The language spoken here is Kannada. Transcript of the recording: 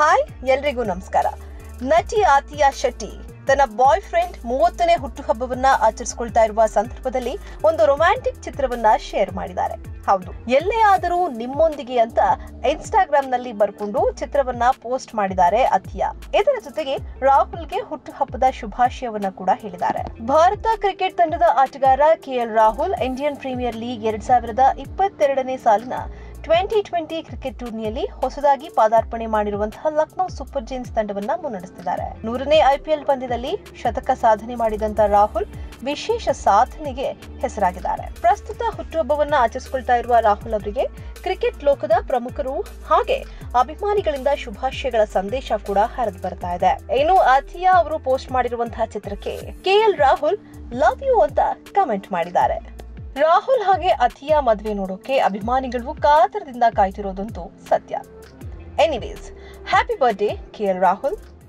ಹಾಯ್ ಎಲ್ರಿಗೂ ನಮಸ್ಕಾರ. ನಟಿ ಆತಿಯಾ ಶೆಟ್ಟಿ ತನ್ನ ಬಾಯ್ ಫ್ರೆಂಡ್ 30ನೇ ಹುಟ್ಟುಹಬ್ಬವನ್ನ ಆಚರಿಸಿಕೊಳ್ತಾ ಇರುವ ಸಂದರ್ಭದಲ್ಲಿ ಒಂದು ರೊಮ್ಯಾಂಟಿಕ್ ಚಿತ್ರವನ್ನ ಶೇರ್ ಮಾಡಿದ್ದಾರೆ. ಹೌದು, ಎಲ್ಲೇ ಆದರೂ ನಿಮ್ಮೊಂದಿಗೆ ಅಂತ ಇನ್ಸ್ಟಾಗ್ರಾಮ್ ನಲ್ಲಿ ಬರ್ಕೊಂಡು ಚಿತ್ರವನ್ನ ಪೋಸ್ಟ್ ಮಾಡಿದ್ದಾರೆ ಆತಿಯಾ. ಇದರ ಜೊತೆಗೆ ರಾಹುಲ್ಗೆ ಹುಟ್ಟುಹಬ್ಬದ ಶುಭಾಶಯವನ್ನ ಕೂಡ ಹೇಳಿದ್ದಾರೆ. ಭಾರತ ಕ್ರಿಕೆಟ್ ತಂಡದ ಆಟಗಾರ KL Rahul Indian Premier League 2022ನೇ ಸಾಲಿನ 2020 ಕ್ರಿಕೆಟ್ ಟೂರ್ನಿಯಲ್ಲಿ ಹೊಸದಾಗಿ ಪಾದಾರ್ಪಣೆ ಮಾಡಿರುವಂತಹ ಲಕ್ನೋ ಸೂಪರ್ ಜೈಂಟ್ಸ್ ತಂಡವನ್ನ ಮುನ್ನಡೆಸುತ್ತಿದ್ದಾರೆ. 100ನೇ ಐಪಿಎಲ್ ಪಂದ್ಯದಲ್ಲಿ ಶತಕ ಸಾಧನೆ ಮಾಡಿದಂತ ರಾಹುಲ್ ವಿಶೇಷ ಸಾಧನೆಗೆ ಹೆಸರಾಗಿದ್ದಾರೆ. ಪ್ರಸ್ತುತ ಹುಟ್ಟುಹಬ್ಬವನ್ನ ಆಚರಿಸಿಕೊಳ್ತಾ ಇರುವ ರಾಹುಲ್ ಅವರಿಗೆ ಕ್ರಿಕೆಟ್ ಲೋಕದ ಪ್ರಮುಖರು ಹಾಗೆ ಅಭಿಮಾನಿಗಳಿಂದ ಶುಭಾಶಯಗಳ ಸಂದೇಶ ಕೂಡ ಹರಿದು ಬರ್ತಾ ಇದೆ. ಇನ್ನು ಆತಿಯಾ ಅವರು ಪೋಸ್ಟ್ ಮಾಡಿರುವಂತಹ ಚಿತ್ರಕ್ಕೆ ಕೆಎಲ್ ರಾಹುಲ್ ಲವ್ ಯು ಅಂತ ಕಮೆಂಟ್ ಮಾಡಿದ್ದಾರೆ. ರಾಹುಲ್ ಹಾಗೆ ಆತಿಯಾ ಮದುವೆ ನೋಡೋಕೆ ಅಭಿಮಾನಿಗಳು ಕಾತರದಿಂದ ಕಾಯ್ತಿರೋದಂತೂ ಸತ್ಯ. Anyways, happy birthday KL Rahul.